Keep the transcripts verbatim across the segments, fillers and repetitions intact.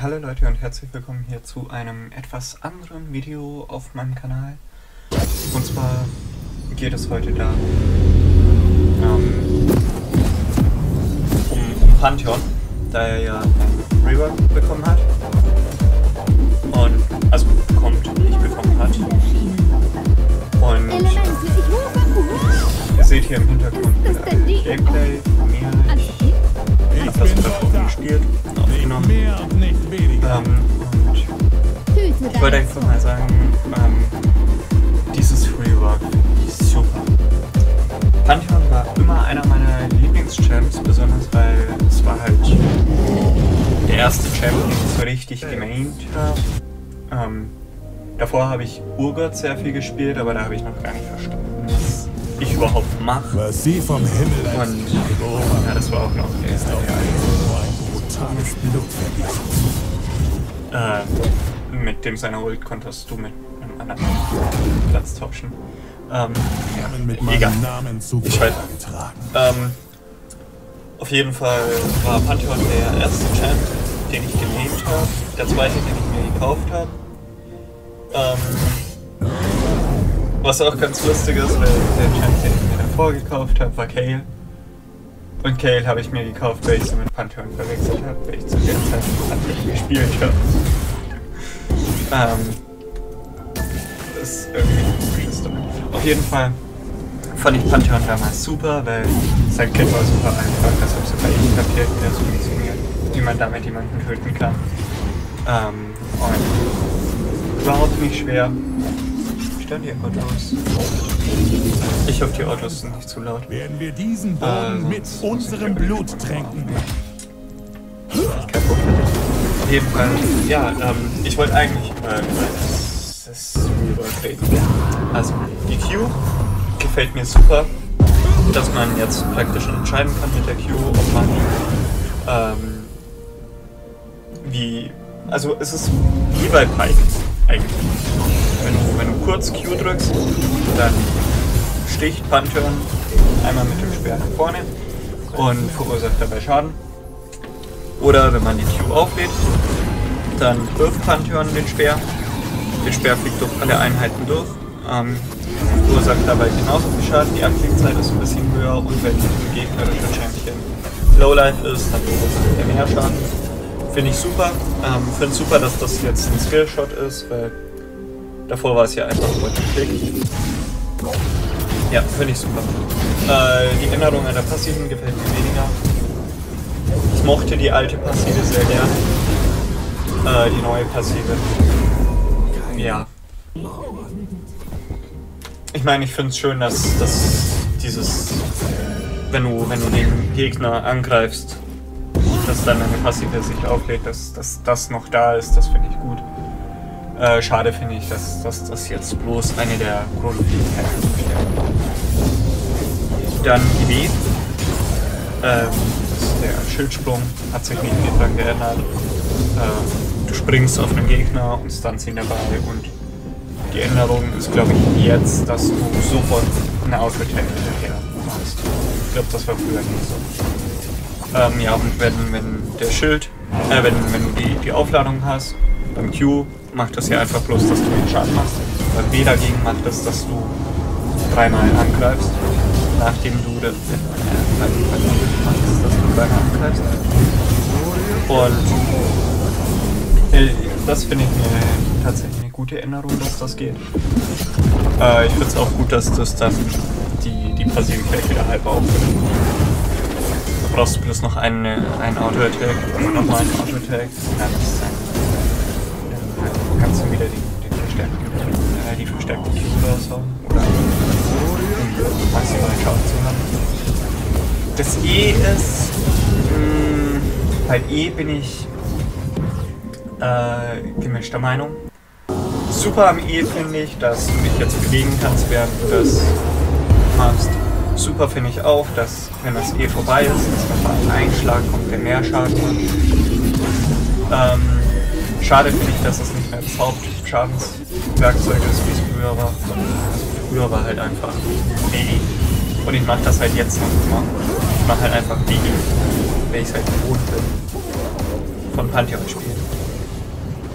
Hallo Leute und herzlich willkommen hier zu einem etwas anderen Video auf meinem Kanal. Und zwar geht es heute da ähm, um, um Pantheon, da er ja ein Rework bekommen hat. Und, also bekommt, nicht bekommen hat. Und ihr seht hier im Hintergrund äh, Gameplay von mir. Ich habe das davor gespielt, aufgenommen. Ähm, und ich wollte einfach mal sagen, ähm, dieses Rework finde ich super. Pantheon war immer einer meiner Lieblingschamps, besonders weil es war halt der erste Champ, den ich so richtig gemaint habe. Ähm, davor habe ich Urgott sehr viel gespielt, aber da habe ich noch gar nicht verstanden, was ich überhaupt mache. Was sie vom Himmel und ja, das war auch noch der erste. Äh, mit dem seiner Ult konntest du mit einem anderen Platz tauschen. Ähm, ja, egal. Ich weiß. Ähm, auf jeden Fall war Pantheon der erste Champ, den ich gemaint habe. Der zweite, den ich mir gekauft habe. Ähm, was auch ganz lustig ist, weil der Champ, den ich mir davor gekauft habe, war Kayle. Und Kayle habe ich mir gekauft, weil ich sie mit Pantheon verwechselt habe, weil ich zu der Zeit mit Pantheon gespielt habe. ähm, das ist irgendwie eine Story. Auf jeden Fall fand ich Pantheon damals super, weil sein Kit war super einfach, das habe super ich kapiert, wie das funktioniert, wie man damit jemanden töten kann. Ähm, und überhaupt nicht schwer. Stören die Autos? Ich hoffe, die Autos sind nicht zu laut. Werden wir diesen Boden äh, mit unserem Blut tränken. Auf jeden Fall, ja, ähm, ich wollte eigentlich über das, das Rework reden. Also, die Q gefällt mir super, dass man jetzt praktisch entscheiden kann mit der Q, ob man ähm, wie, also es ist wie bei Pike eigentlich. Wenn du, wenn du kurz Q drückst, dann sticht Pantheon einmal mit dem Speer nach vorne und verursacht dabei Schaden. Oder wenn man die Q auflädt, dann wirft Pantheon den Speer. Der Speer fliegt durch alle Einheiten durch, ähm, verursacht dabei genauso viel Schaden. Die Aktivzeit ist ein bisschen höher und wenn ein gegnerischer Champion Lowlife ist, dann verursacht er mehr Schaden. Finde ich super. Ähm, Finde es super, dass das jetzt ein Skillshot ist, weil davor war es ja einfach nur ein Klick. Ja, finde ich super. Äh, die Änderung an der Passiven gefällt mir weniger. Ich mochte die alte Passive sehr gern. Äh, die neue Passive. Ja. Ich meine, ich finde es schön, dass, dass dieses, wenn du, wenn du den Gegner angreifst, dass dann eine Passive sich auflädt, dass, dass das noch da ist, das finde ich gut. Äh, schade finde ich, dass, dass das jetzt bloß eine der Grundfähigkeiten ist. Dann die W. Ähm, der Schildsprung hat sich nicht viel dran geändert. Äh, du springst auf einen Gegner und stunst ihn dabei und die Änderung ist, glaube ich, jetzt, dass du sofort eine Auto-Attack hinterher machst. Ich glaube, das war früher nicht so. Ähm, ja, und wenn, wenn der Schild, äh, wenn, wenn du die, die Aufladung hast, beim Q macht das ja einfach bloß, dass du den Schaden machst. Beim B dagegen macht das, dass du dreimal angreifst, nachdem du das äh, machst, dass du dreimal angreifst. Und äh, das finde ich eine, tatsächlich eine gute Änderung, dass das geht. Äh, ich finde es auch gut, dass das dann die, die Passivität wieder halb aufhört. Du brauchst bloß noch eine, einen Auto-Attack und nochmal einen Auto-Attack. Dann, dann kannst du wieder den, den verstärkten, äh, die verstärkte Q raushauen. Oder um maximalen Schaden zu haben. Das E ist... Mh, bei E bin ich äh, gemischter Meinung. Super am E finde ich, dass du dich jetzt bewegen kannst, während du das machst. Super finde ich auch, dass wenn das E vorbei ist, dass nochmal ein Einschlag kommt, der mehr Schaden macht. Ähm, schade finde ich, dass es nicht mehr das Hauptschadenswerkzeug ist, wie es früher war. Also früher war halt einfach B I. Und ich mache das halt jetzt noch immer. Ich mache halt einfach B I, weil ich es halt gewohnt bin von Pantheon spielen.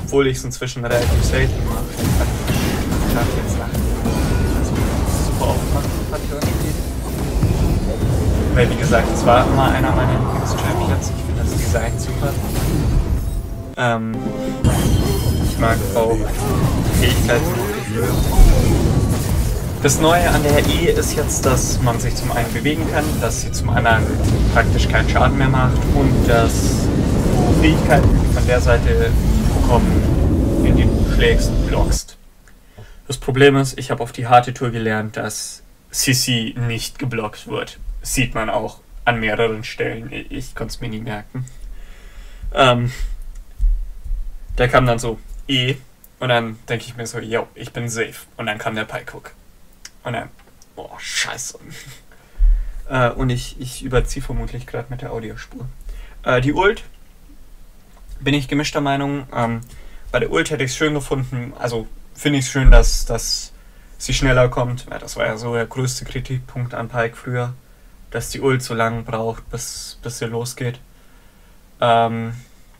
obwohl ich es inzwischen relativ selten mache. Ich darf jetzt lachen. Also, super oft mache Pantheon spielt. Weil, wie gesagt, es war immer einer meiner Lieblings-Champions. Ich finde das Design super. Ähm, ich mag auch die Fähigkeiten noch früher. Das Neue an der E ist jetzt, dass man sich zum einen bewegen kann, dass sie zum anderen praktisch keinen Schaden mehr macht und dass du Fähigkeiten von der Seite bekommen, in die du schlägst, blockst. Das Problem ist, ich habe auf die harte Tour gelernt, dass C C nicht geblockt wird. Das sieht man auch an mehreren Stellen. Ich konnte es mir nie merken. Ähm, der kam dann so E und dann denke ich mir so, yo, ich bin safe. Und dann kam der Pike-Hook. Und dann, boah, scheiße. äh, und ich, ich überziehe vermutlich gerade mit der Audiospur. Äh, die Ult, bin ich gemischter Meinung. Ähm, bei der Ult hätte ich es schön gefunden, also finde ich es schön, dass, dass sie schneller kommt. Ja, das war ja so der größte Kritikpunkt an Pike früher, dass die Ult so lange braucht, bis, bis sie losgeht. Ähm,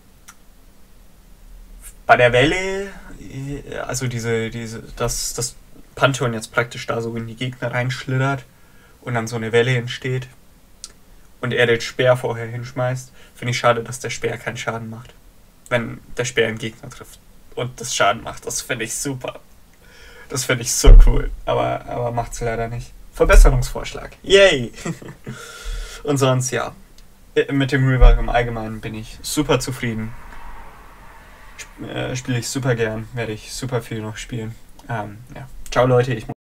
bei der Welle, also diese, diese, das, das Pantheon jetzt praktisch da so in die Gegner reinschlittert und dann so eine Welle entsteht und er den Speer vorher hinschmeißt, finde ich schade, dass der Speer keinen Schaden macht, wenn der Speer einen Gegner trifft und das Schaden macht. Das finde ich super. Das finde ich so cool, aber, aber macht es leider nicht. Verbesserungsvorschlag. Yay! Und sonst, ja, mit dem Rework im Allgemeinen bin ich super zufrieden. Sp- äh, Spiele ich super gern, werde ich super viel noch spielen. Ähm, ja. Ciao Leute, ich muss